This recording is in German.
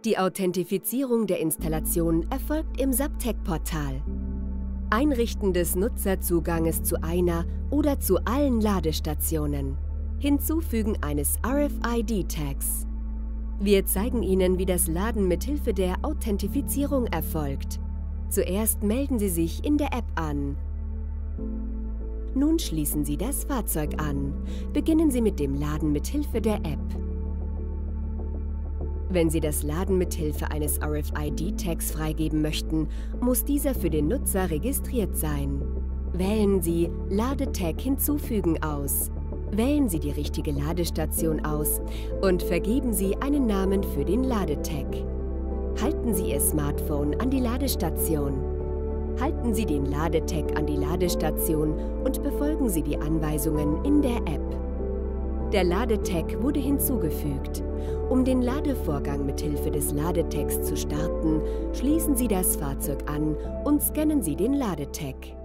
Die Authentifizierung der Installation erfolgt im Subtech-Portal. Einrichten des Nutzerzuganges zu einer oder zu allen Ladestationen. Hinzufügen eines RFID-Tags. Wir zeigen Ihnen, wie das Laden mithilfe der Authentifizierung erfolgt. Zuerst melden Sie sich in der App an. Nun schließen Sie das Fahrzeug an. Beginnen Sie mit dem Laden mithilfe der App. Wenn Sie das Laden mithilfe eines RFID-Tags freigeben möchten, muss dieser für den Nutzer registriert sein. Wählen Sie Ladetag hinzufügen aus. Wählen Sie die richtige Ladestation aus und vergeben Sie einen Namen für den Ladetag. Halten Sie Ihr Smartphone an die Ladestation. Halten Sie den Ladetag an die Ladestation und befolgen Sie die Anweisungen in der App. Der Ladetag wurde hinzugefügt. Um den Ladevorgang mithilfe des Ladetags zu starten, schließen Sie das Fahrzeug an und scannen Sie den Ladetag.